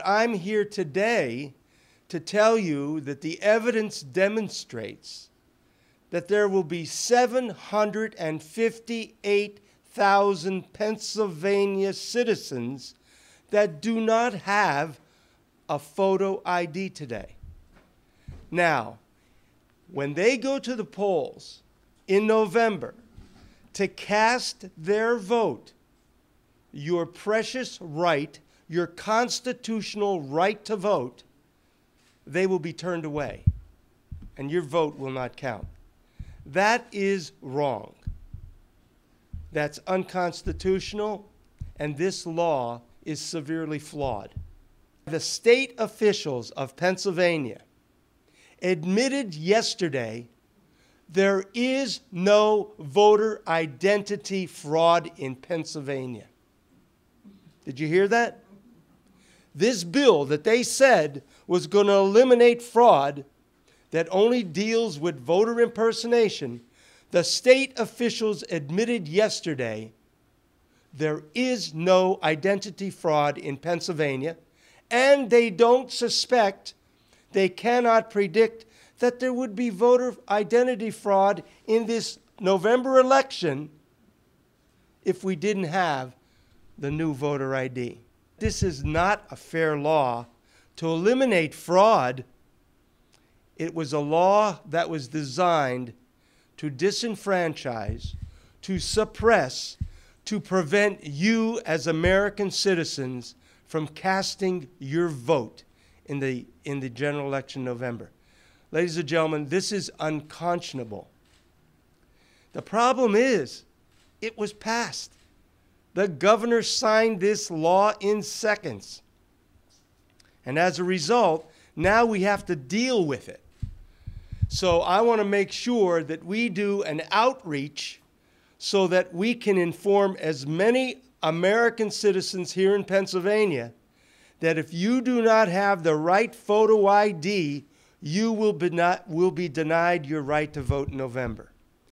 I'm here today to tell you that the evidence demonstrates that there will be 758,000 Pennsylvania citizens that do not have a photo ID today. Now, when they go to the polls in November to cast their vote, your precious right, your constitutional right to vote, they will be turned away, and your vote will not count. That is wrong. That's unconstitutional, and this law is severely flawed. The state officials of Pennsylvania admitted yesterday there is no voter identity fraud in Pennsylvania. Did you hear that? This bill that they said was going to eliminate fraud, that only deals with voter impersonation, the state officials admitted yesterday there is no identity fraud in Pennsylvania, and they don't suspect, they cannot predict that there would be voter identity fraud in this November election if we didn't have the new voter ID. This is not a fair law to eliminate fraud. It was a law that was designed to disenfranchise, to suppress, to prevent you as American citizens from casting your vote in the general election in November. Ladies and gentlemen, this is unconscionable. The problem is, it was passed. The governor signed this law in seconds. And as a result, now we have to deal with it. So I want to make sure that we do an outreach so that we can inform as many American citizens here in Pennsylvania that if you do not have the right photo ID, you will be denied your right to vote in November.